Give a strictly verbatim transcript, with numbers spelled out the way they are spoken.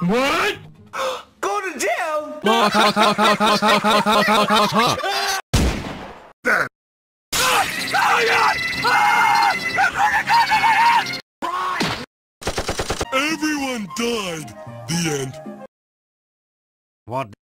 What? Go to jail! Talk, talk, talk, talk, talk, talk, talk, talk, talk, talk, talk. There. Everyone died. The end. What?